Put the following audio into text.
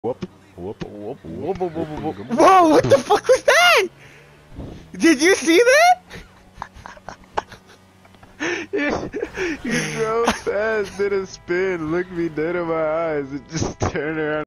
Whoop, whoop, whoop, whoop, Whoa, whoop, whoop, whoop. whoa, what the fuck was that? Did you see that? You drove fast, did a spin, looked me dead in my eyes, and just turned around.